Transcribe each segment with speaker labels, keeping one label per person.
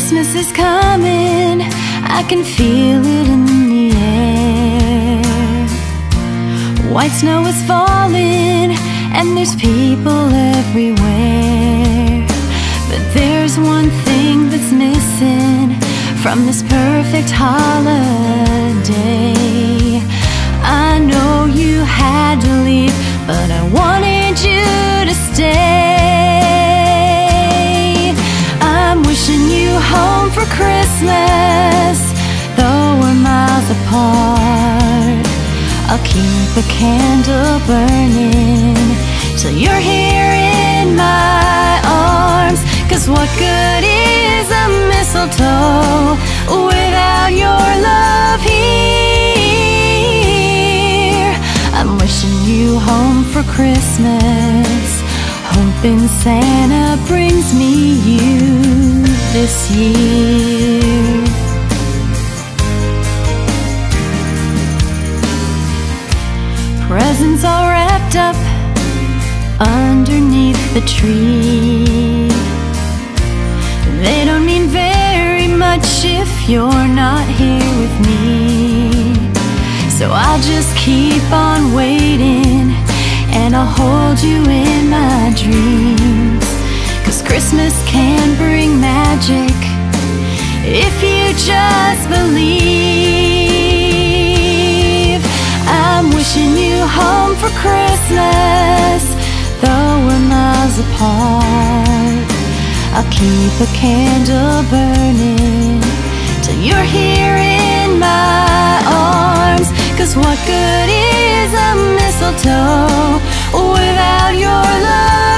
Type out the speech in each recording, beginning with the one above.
Speaker 1: Christmas is coming, I can feel it in the air. White snow is falling, and there's people everywhere. But there's one thing that's missing from this perfect holiday. I know you had to leave, but I wanted you to stay. I'm wishing you home for Christmas, though we're miles apart. I'll keep a candle burning till you're here in my arms. 'Cause what good is a mistletoe without your love here? I'm wishing you home for Christmas, hoping Santa brings me you this year. Presents all wrapped up underneath the tree. They don't mean very much if you're not here with me. So I'll just keep on waiting, and I'll hold you in my dreams. 'Cause Christmas can bring magic if you just believe. I'm wishing you home for Christmas, though we're miles apart. I'll keep a candle burning till you're here in my arms. 'Cause what good is a mistletoe without your love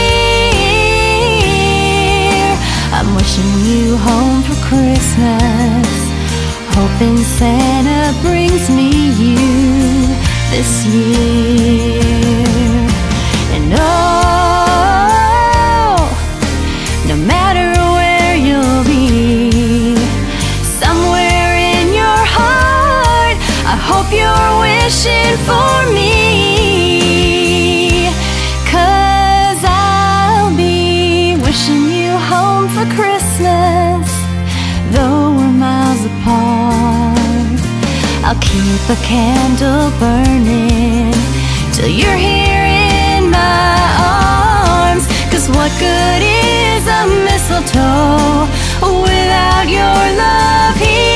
Speaker 1: here? I'm wishing you home for Christmas, hoping Santa brings me you this year. And oh, no matter where you'll be, somewhere in your heart, I hope you're wishing for me. 'Cause I'll be wishing you home for Christmas, though we're miles apart. I'll keep a candle burning till you're here in my arms. 'Cause what good is a mistletoe without your love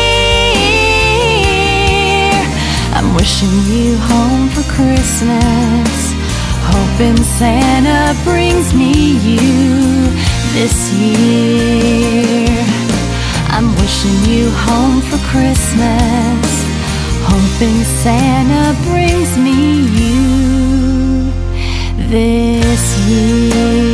Speaker 1: here? I'm wishing you home for Christmas, hoping Santa brings me you this year. I'm wishing you home for Christmas, hoping Santa brings me you this year.